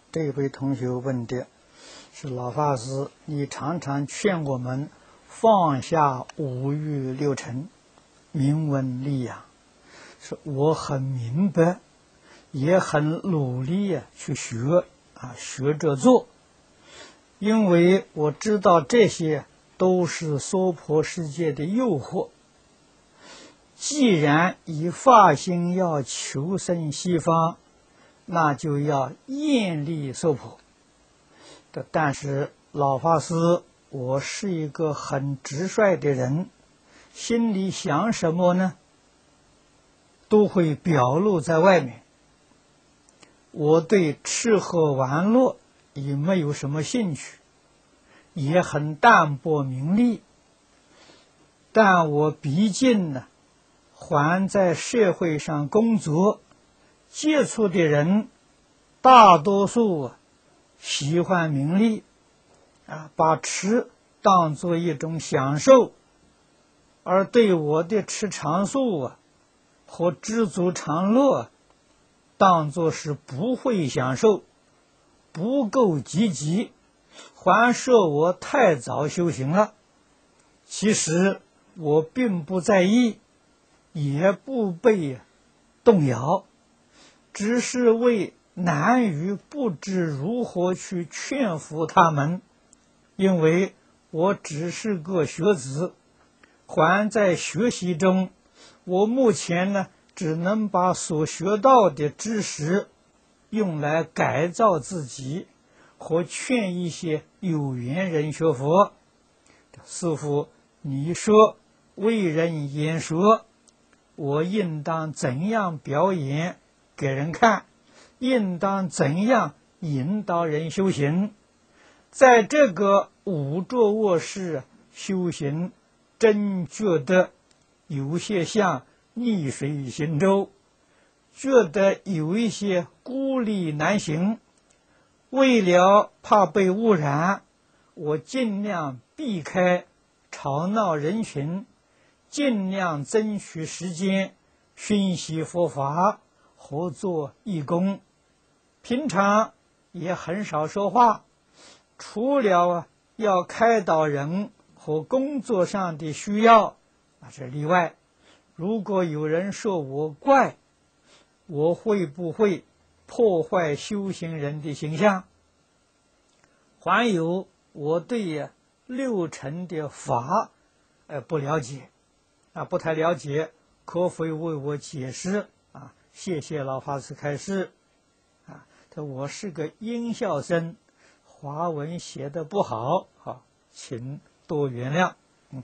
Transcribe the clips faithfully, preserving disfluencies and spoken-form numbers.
这位同学问的是老法师，你常常劝我们放下五欲六尘，明文利养。说我很明白，也很努力啊去学啊学着做，因为我知道这些都是娑婆世界的诱惑。既然以发心要求生西方，那就要厌离娑婆。但是老法师，我是一个很直率的人，心里想什么呢，都会表露在外面。我对吃喝玩乐也没有什么兴趣，也很淡泊名利，但我毕竟呢还在社会上工作，接触的人大多数喜欢名利啊，把吃当作一种享受，而对我的吃长素啊和知足常乐当作是不会享受，不够积极，还说我太早修行了。其实我并不在意，也不被动摇，只是为难于不知如何去劝服他们，因为我只是个学子，还在学习中。我目前呢，只能把所学到的知识用来改造自己，和劝一些有缘人学佛。师父，你说为人演说，我应当怎样表演给人看？应当怎样引导人修行？在这个五座卧室修行，真觉得有些像逆水行舟，觉得有一些孤立难行。为了怕被污染，我尽量避开吵闹人群，尽量争取时间熏习佛法和做义工。平常也很少说话，除了要开导人和工作上的需要，那是例外。如果有人说我怪，我会不会破坏修行人的形象？还有，我对六尘的法呃不了解啊，不太了解，可否为我解释啊？谢谢老法师开示啊。他我是个音校生，华文写的不好，好，请多原谅。嗯，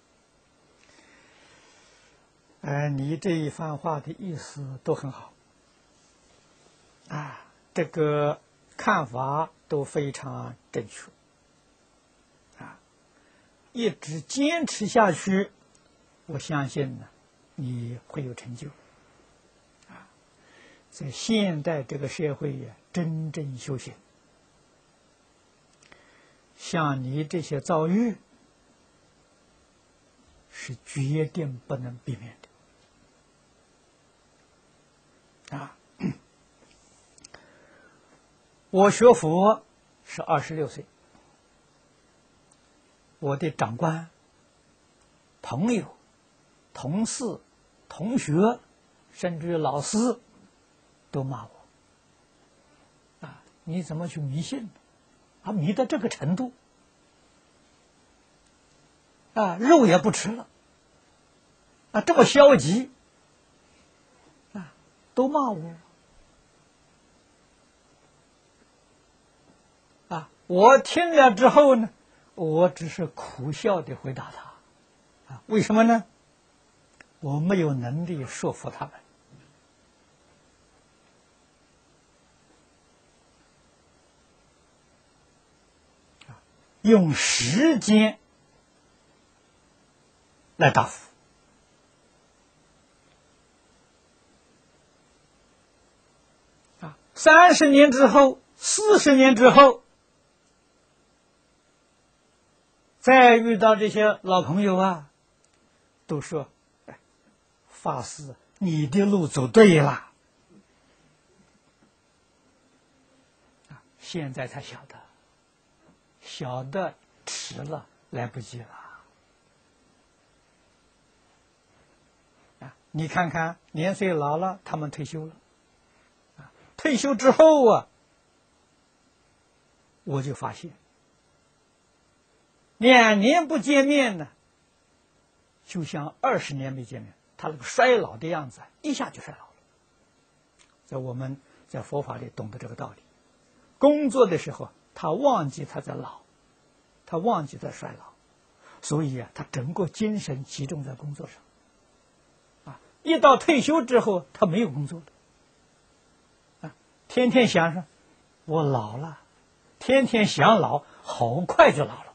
呃，你这一番话的意思都很好啊，这个看法都非常正确啊，一直坚持下去，我相信呢，你会有成就啊。在现代这个社会呀，真正修行，像你这些遭遇，是决定不能避免的啊。我学佛是二十六岁，我的长官、朋友、同事、同学，甚至于老师都骂我啊！你怎么去迷信啊？迷到这个程度啊，肉也不吃了啊，这么消极啊，都骂我。啊，我听了之后呢，我只是苦笑地回答他，啊，为什么呢？我没有能力说服他们。啊，用时间来答复。啊，三十年之后，四十年之后。再遇到这些老朋友啊，都说：“哎，法师，你的路走对了。” 现在才晓得，晓得迟了，来不及了。啊，你看看年岁老了，他们退休了，啊，退休之后啊，我就发现，两年不见面呢，就像二十年没见面，他那个衰老的样子一下就衰老了。在我们在佛法里懂得这个道理，工作的时候他忘记他在老，他忘记在衰老，所以啊，他整个精神集中在工作上。啊，一到退休之后，他没有工作了，啊，天天想着我老了，天天想老，好快就老了。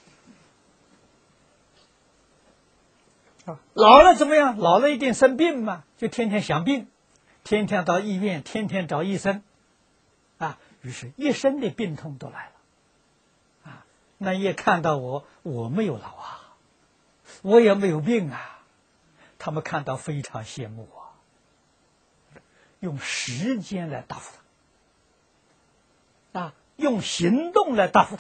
啊，老了怎么样？老了一定生病嘛，就天天想病，天天到医院，天天找医生，啊，于是一身的病痛都来了，啊，那一看到我，我没有老啊，我也没有病啊，他们看到非常羡慕我，用时间来答复他，啊，用行动来答复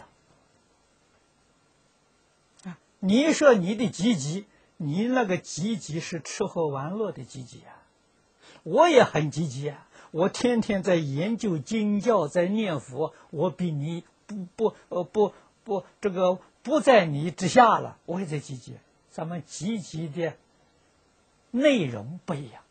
他，啊，你说你的积极，你那个积极是吃喝玩乐的积极啊。我也很积极啊，我天天在研究经教，在念佛，我比你不不呃不不这个不在你之下了，我也在积极。咱们积极的内容不一样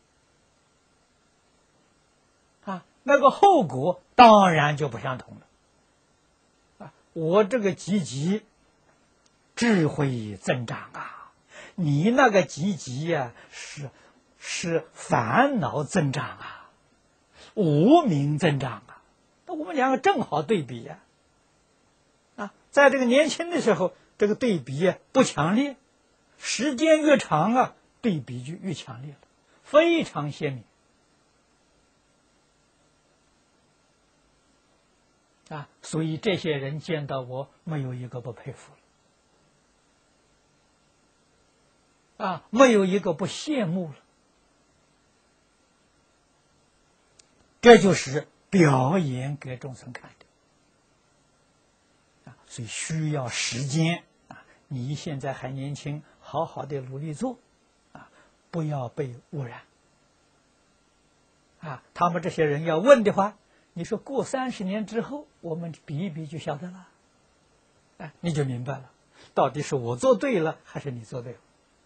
啊，那个后果当然就不相同了啊。我这个积极，智慧增长啊，你那个积极呀，是。是烦恼增长啊，无明增长啊，那我们两个正好对比呀、啊，啊，在这个年轻的时候，这个对比啊不强烈，时间越长啊，对比就越强烈了，非常鲜明啊，所以这些人见到我，没有一个不佩服了，啊，没有一个不羡慕了。这就是表演给众生看的，啊，所以需要时间啊！你现在还年轻，好好的努力做，啊，不要被污染。啊，他们这些人要问的话，你说过三十年之后，我们比一比就晓得了，哎，你就明白了，到底是我做对了，还是你做对了。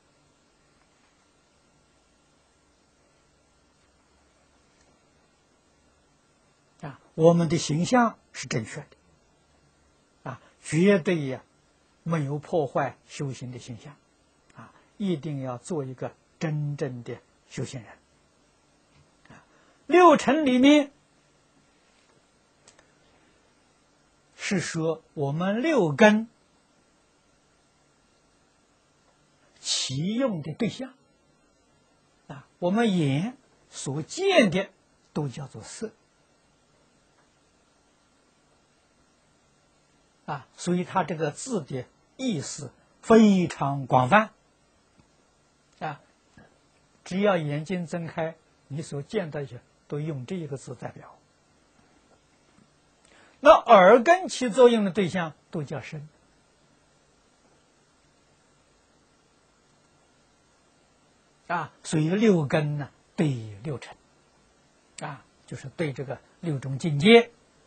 啊，我们的形象是正确的，啊，绝对呀、啊、没有破坏修行的形象，啊，一定要做一个真正的修行人。啊，六尘里面是说我们六根起用的对象，啊，我们眼所见的都叫做色。啊，所以他这个字的意思非常广泛，啊，只要眼睛睁开，你所见到的都用这一个字代表。那耳根起作用的对象都叫声，啊，所以六根呢对六尘，啊，就是对这个六种境界。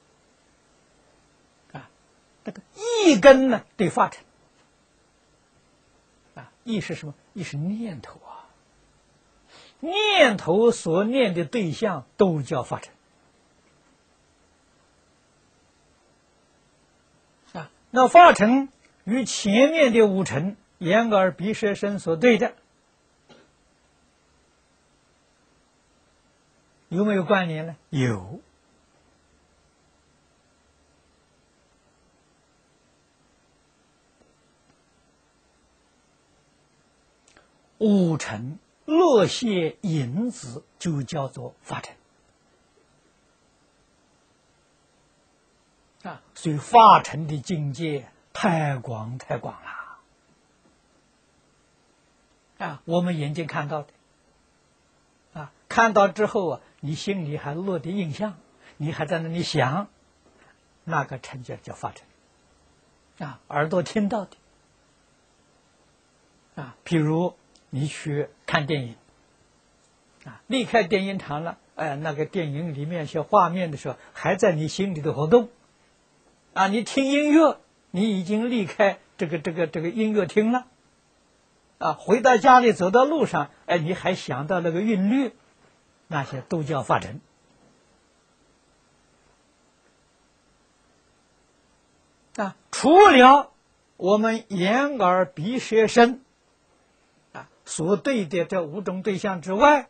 这个意根呢对法尘，啊，意是什么？意是念头啊，念头所念的对象都叫法尘，啊，那法尘与前面的五尘眼耳鼻舌身所对的有没有关联呢？有。五尘落谢影子就叫做法尘，啊，所以法尘的境界太广太广了，啊，我们眼睛看到的，啊，看到之后啊，你心里还落的印象，你还在那里想， 那个成就叫法成啊，耳朵听到的啊。譬如你去看电影啊，离开电影场了，哎，那个电影里面一些画面的时候，还在你心里头活动啊。你听音乐，你已经离开这个这个这个音乐厅了啊，回到家里走到路上，哎，你还想到那个韵律，那些都叫法成啊。除了我们眼耳鼻舌身啊所对的这五种对象之外，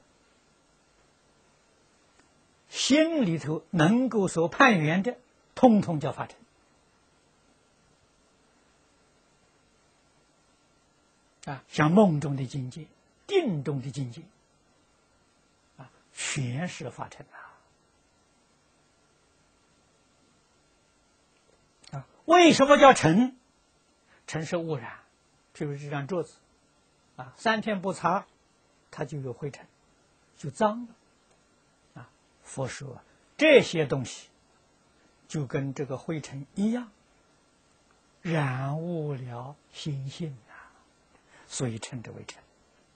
心里头能够所攀缘的，通通叫法成啊。像梦中的境界、定中的境界啊，全是法成啊。啊，为什么叫尘？尘是污染，譬如这张桌子啊，三天不擦，它就有灰尘，就脏了。佛说这些东西就跟这个灰尘一样，染污了心性啊，所以称之为尘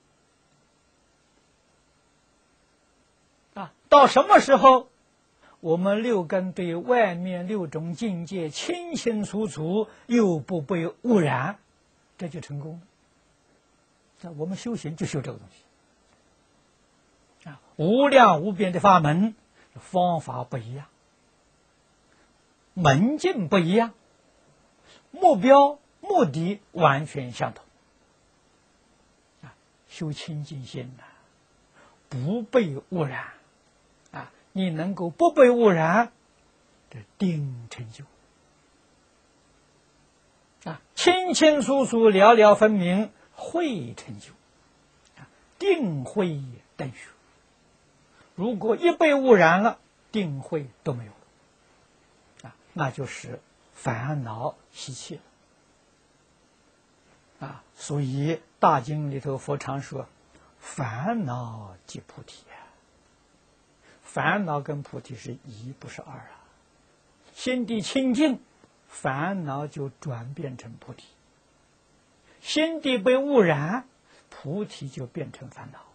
啊。到什么时候我们六根对外面六种境界清清楚楚，又不被污染，这就成功了。我们修行就修这个东西啊，无量无边的法门，方法不一样，门径不一样，目标目的完全相同啊。修清净心啊，不被污染啊，你能够不被污染，这定成就啊，清清楚楚了了分明，慧成就啊，定慧等学。如果一被污染了，定慧都没有了啊，那就是烦恼习气了啊。所以大经里头佛常说，烦恼即菩提啊。烦恼跟菩提是一，不是二啊。心地清净，烦恼就转变成菩提；心地被污染，菩提就变成烦恼。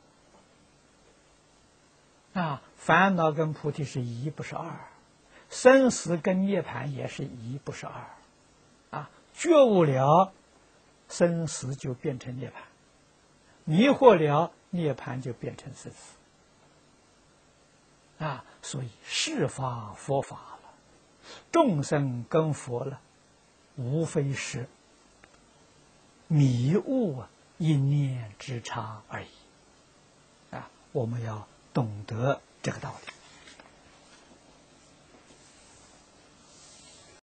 啊，烦恼跟菩提是一，不是二；生死跟涅槃也是一，不是二。啊，觉悟了，生死就变成涅槃；迷惑了，涅槃就变成生死。啊，所以是法佛法了，众生跟佛了，无非是迷悟一念之差而已。啊，我们要懂得这个道理。